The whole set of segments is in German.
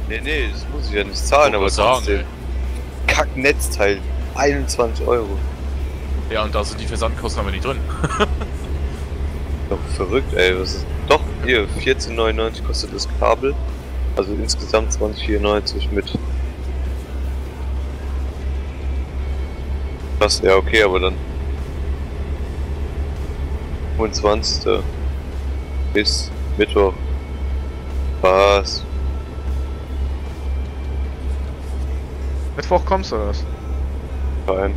Nee, das muss ich ja nicht zahlen, aber trotzdem. Kack-Netzteil, 21 €. Ja, und da sind die Versandkosten aber nicht drin. Doch verrückt, ey. Was ist. Doch, hier, 14,99 kostet das Kabel. Also insgesamt 20,94 mit. Das, ja, okay, aber dann. 25. bis Mittwoch. Was? Mittwoch kommst du oder was? Nein.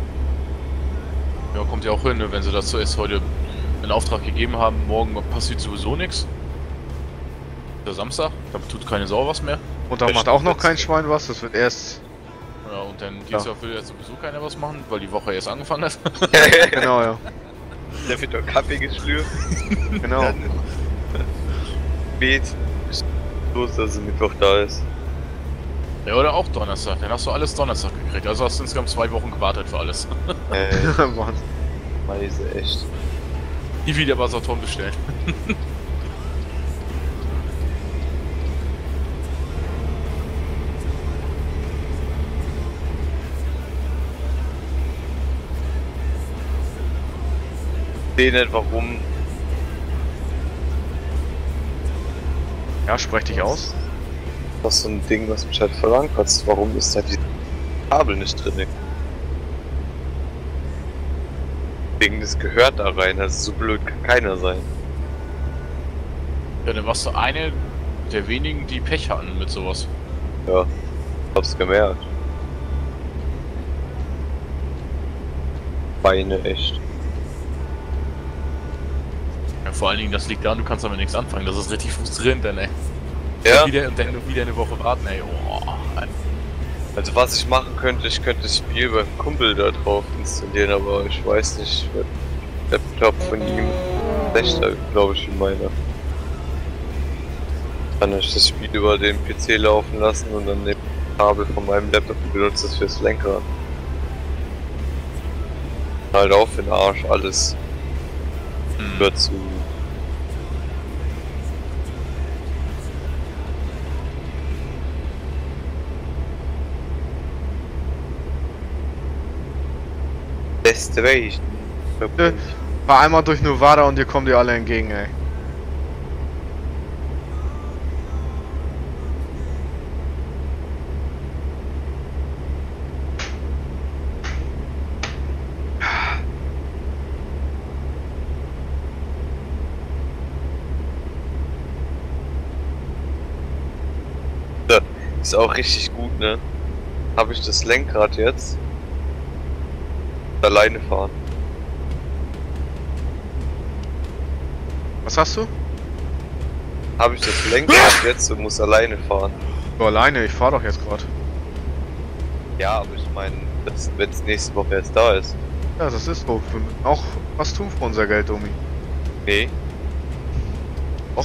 Ja, kommt ja auch hin, ne? Wenn sie das zuerst heute in Auftrag gegeben haben. Morgen passiert sowieso nichts. Der Samstag, da tut keine Sau was mehr. Und da macht auch noch kein Schwein was, das wird erst... Ja, und dann Dienstag will jetzt sowieso keiner was machen, weil die Woche erst angefangen hat. Genau, ja. Da wird doch Kaffee geschlürft. Genau. Spät. Los, dass es Mittwoch da ist. Ja, oder auch Donnerstag. Dann hast du alles Donnerstag gekriegt. Also hast du insgesamt 2 Wochen gewartet für alles. Mann. Weise, echt. Nie wieder bei Saturn bestellen. Ich sehe nicht, warum. Ja, sprech dich aus. Das ist so ein Ding, was mich halt verlangt hat. Warum ist da die Kabel nicht drin? Ding, das gehört da rein. Also so blöd kann keiner sein. Ja, dann warst du eine der wenigen, die Pech hatten mit sowas. Ja, hab's gemerkt. Beine, echt. Ja, vor allen Dingen, das liegt daran, du kannst damit nichts anfangen. Das ist richtig frustrierend, dann, ey. Ja. Und dann wieder eine Woche warten, ey. Oh, Also was ich machen könnte, ich könnte das Spiel beim Kumpel da drauf installieren, aber ich weiß nicht, der Laptop von ihm schlechter, glaube ich, wie meiner. Kann ich das Spiel über den PC laufen lassen und dann den Kabel von meinem Laptop benutzt das fürs Lenkrad. Halt auf den Arsch, alles wird zu. Destination. Fahr einmal durch Nevada und dir kommen die alle entgegen, ey. Ist auch richtig gut, ne? Habe ich das Lenkrad jetzt? Alleine fahren. Was hast du? Habe ich das Lenkrad jetzt und muss alleine fahren. Du alleine, ich fahr doch jetzt gerade. Ja, aber ich meine, wenn es nächste Woche erst da ist. Ja, das ist so. Wir müssen auch was tun für unser Geld, Domi. Nee. Och.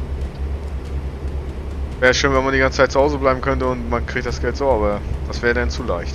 Wäre schön, wenn man die ganze Zeit zu Hause bleiben könnte und man kriegt das Geld so, aber das wäre dann zu leicht.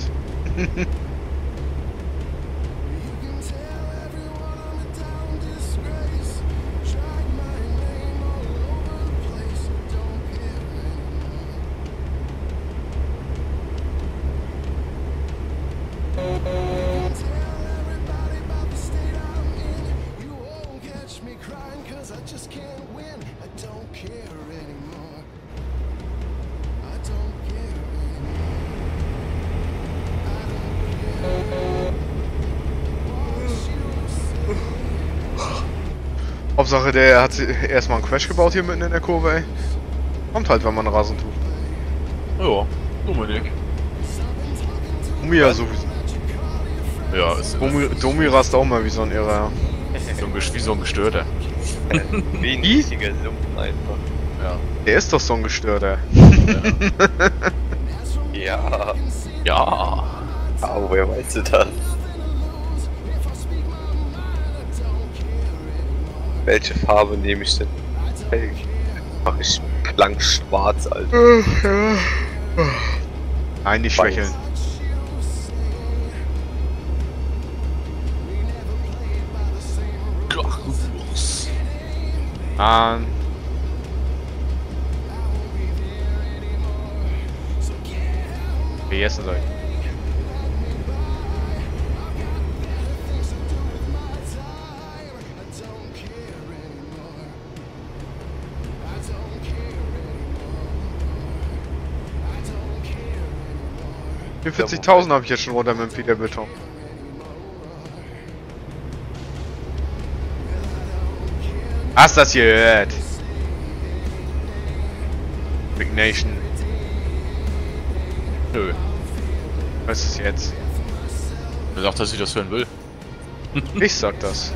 Hauptsache, der hat erstmal einen Crash gebaut hier mitten in der Kurve, ey. Kommt halt, wenn man Rasen tut. ja, Dominik. Domi ja sowieso. Ja, ist Domi rast auch mal wie so ein Irrer. wie so ein Gestörter. Wie ein riesiger Lumpen einfach. Ja. Der ist doch so ein Gestörter. Ja. Ja. Aber woher weißt du das? Welche Farbe nehme ich denn? Mach ich blank schwarz, Alter. Nein, nicht schwächeln. Essen sag ich. Ja, 40.000 habe ich jetzt schon runter mit dem Peterbeton. Hast das gehört? Big Nation. Nö. Was ist jetzt? Wer sagt, dass ich das hören will? Ich sag das.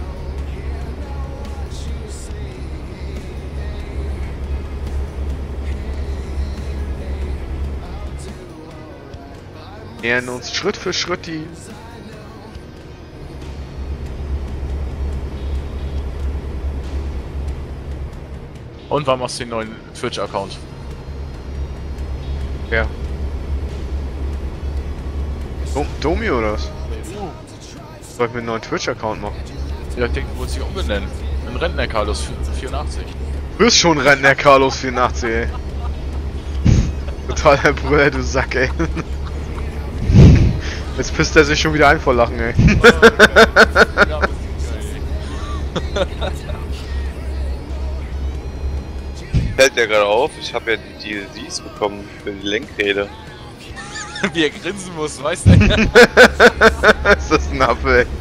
Nähern uns Schritt für Schritt die... Und wann machst du den neuen Twitch-Account? Ja. Domi oder was? Soll ich mir einen neuen Twitch-Account machen? Ja, ich denke, du wolltest dich umbenennen. In Rentner Carlos 84. Du bist schon Rentner Carlos 84, ey. Totaler Brüller, du Sack, ey. Jetzt pisst er sich schon wieder ein vor Lachen, ey. Fällt ja gerade auf, ich habe ja die DLCs bekommen für die Lenkräder. Wie er grinsen muss, weißt du? Ist das ein Affe, ey.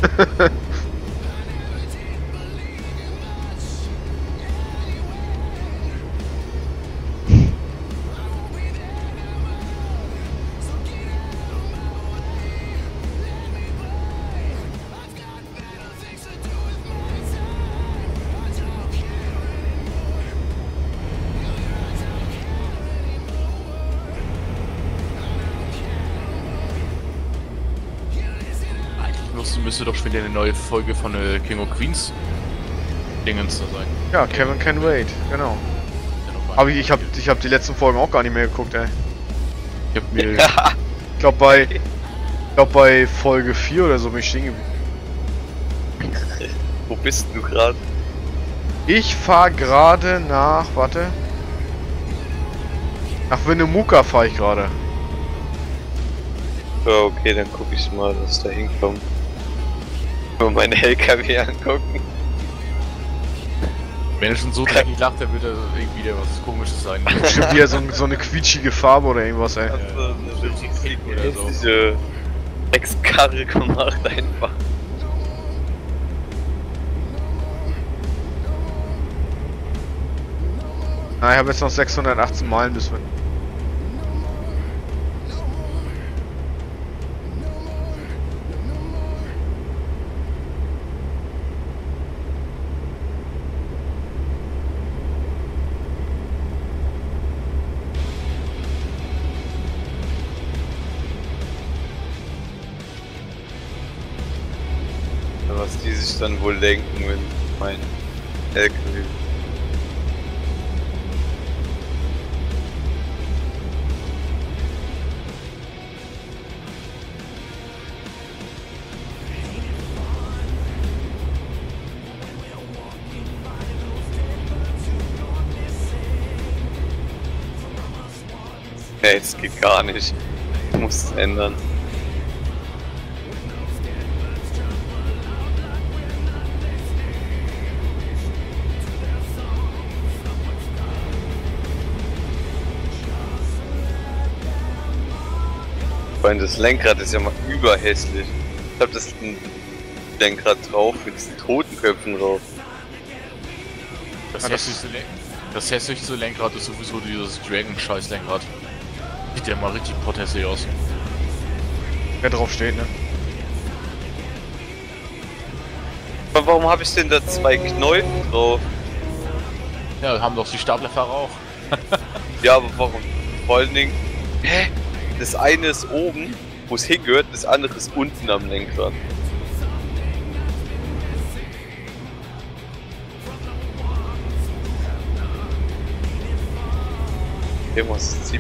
Müsste doch später eine neue Folge von King of Queens Dingens da sein. Ja, Kevin Can Wait, genau. Aber ich hab die letzten Folgen auch gar nicht mehr geguckt, ey. Ich hab mir... Ich glaub bei Folge 4 oder so bin ich stehen geblieben. Wo bist du gerade? Ich fahr gerade nach, warte. Nach Winnemucca fahre ich gerade. Ja, okay, dann guck ich mal, was da hinkommt. Nur meine LKW angucken. Wenn er schon so dreckig lacht, dann wird er irgendwie wieder was Komisches sein. Bestimmt wieder so eine quietschige Farbe oder irgendwas, ey. Also, eine richtig oder so. hässliche Ex-Karre gemacht einfach. Na, ich habe jetzt noch 618 Meilen bis wir. Was die sich dann wohl denken, wenn mein LKW. Nee, es geht gar nicht. Ich muss es ändern. Das Lenkrad ist ja mal überhässlich. Ich hab das Lenkrad drauf mit diesen Totenköpfen drauf. Das hässlichste Lenkrad ist sowieso dieses Dragon-Scheiß-Lenkrad. Sieht ja mal richtig potentiell aus. Wer drauf steht, ne? Aber warum habe ich denn da zwei Knäufen drauf? Ja, haben doch die Staplerfahrer auch. Ja, aber warum? Vor allen Dingen, hä? Das eine ist oben, wo es hingehört, das andere ist unten am Lenkrad. Okay, was ziehen?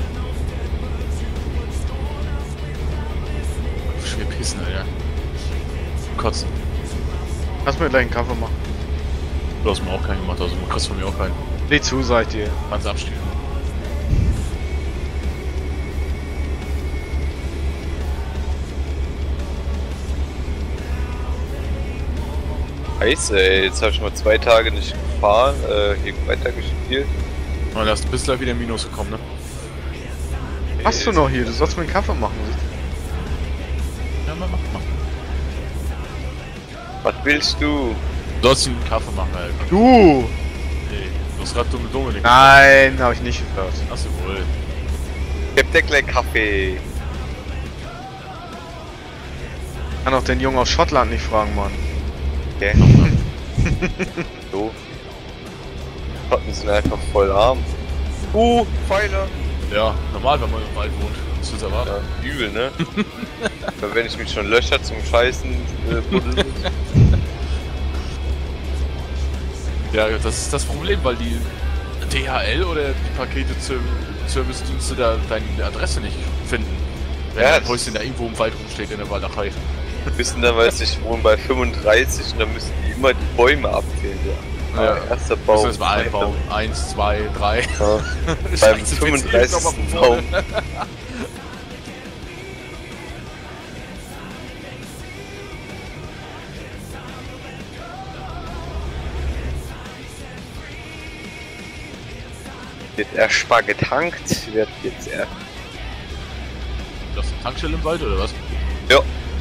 Schwer pissen, Alter. Kotzen. Lass mir gleich einen Kaffee machen. Du hast mir auch keinen gemacht, also du kriegst von mir auch keinen. Seh zu, seid ihr. Kannst abstehen. Scheiße, ey, jetzt habe ich mal 2 Tage nicht gefahren, hier weitergespielt. Und da hast du bist gleich wieder in Minus gekommen, ne? Hast du noch hier? Du sollst mir einen Kaffee machen. Ja, mach. Was willst du? Du sollst einen Kaffee machen, Alter. Du! Hey, du hast gerade dumme Dominik. Nein, habe ich nicht gehört. Hast du wohl. Gib dir gleich Kaffee. Kann auch den Jungen aus Schottland nicht fragen, Mann. Okay. So. Schotten sind einfach voll arm. Pfeiler. Ja, normal, wenn man im Wald wohnt. Das ist erwarten. Ja, übel, ne? Weil wenn ich mich schon Löcher zum Scheißen buddel. Ja, das ist das Problem, weil die DHL oder die Pakete-Service-Dienste da deine Adresse nicht finden. Wenn Ja, dein Häuschen da irgendwo im Wald rumsteht in der Walachei. Wissen dann, weiß ich, wohne bei 35 und dann müssen die immer die Bäume abzählen. Ja. Ja. Erster Das Baum. ist mal ein Baum. 1, 2, 3. Ja. Beim 35. Baum. Wird erst mal getankt, wird jetzt erst. Das ist eine Tankstelle im Wald oder was? Ja.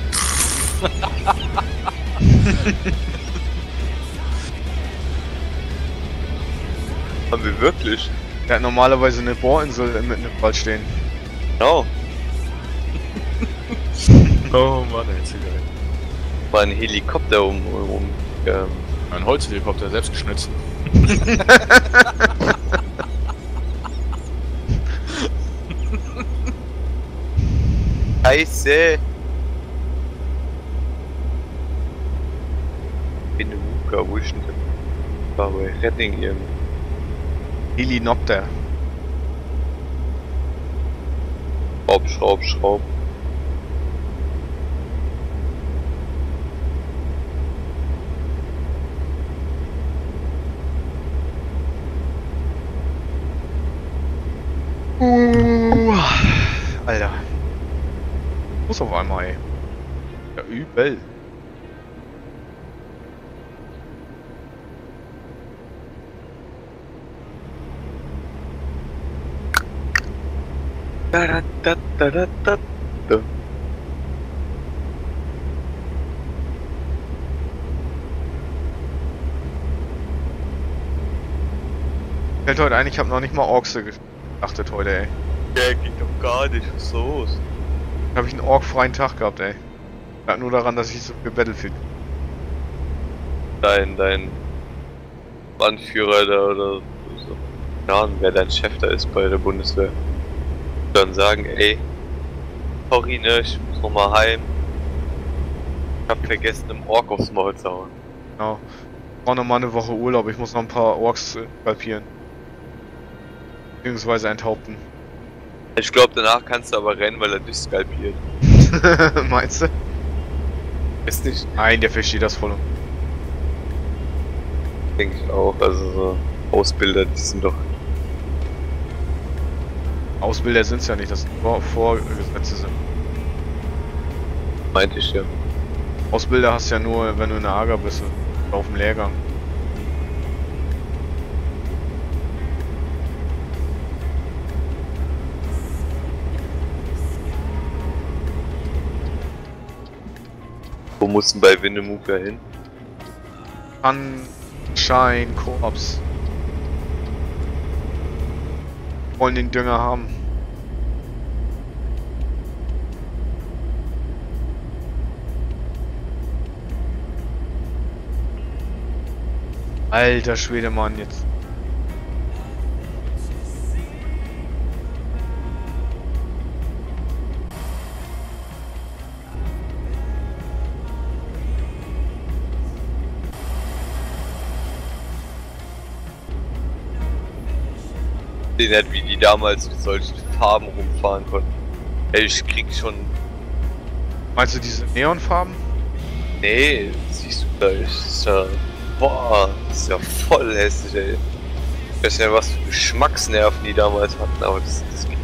Haben wir wirklich? Der hat normalerweise eine Bohrinsel mitten im Wald stehen. Genau. Oh Mann, jetzt hier geil. War ein Helikopter Ein Holzhelikopter, selbst geschnitzt. Scheiße! Bin Luca, wo ist denn der? War bei Redding irgendwo. Helinopter. Schraub. Alter. Muss auf einmal, ey. Ja, übel. Da. Fällt heute ein, ich habe noch nicht mal Orkse geachtet heute, ey. Der geht doch gar nicht, was ist los? Habe ich einen orkfreien Tag gehabt, ey. Lag nur daran, dass ich so viel Battlefield. Dein Anführer da oder so. Keine Ahnung, wer dein Chef da ist bei der Bundeswehr. Dann sagen, ey, sorry, ne, ich muss noch mal heim. Ich hab vergessen, im Ork aufs Maul zu hauen. Genau. Ich brauche noch mal eine Woche Urlaub, ich muss noch ein paar Orks skalpieren. Beziehungsweise enthaupten. Ich glaube, danach kannst du aber rennen, weil er dich skalpiert. Meinst du? Ist nicht? Nein, der versteht das voll. Denke ich auch, also so Ausbilder, die sind doch. Ausbilder sind es ja nicht, das sind Vorgesetzte sind. Meinte ich ja. Ausbilder hast du ja nur, wenn du in der AGA bist, oder auf dem Lehrgang. Wo mussten bei Winnemucca hin? Sunshine Corps. Wollen den Dünger haben. Alter Schwede, Mann, jetzt. Den hat, wie die damals mit solchen Farben rumfahren konnten. Ey, ich krieg schon. Meinst du diese Neonfarben? Nee, siehst du da, ist ja. Boah, das ist ja voll hässlich, ey. Ich weiß ja, was für Geschmacksnerven die damals hatten, aber das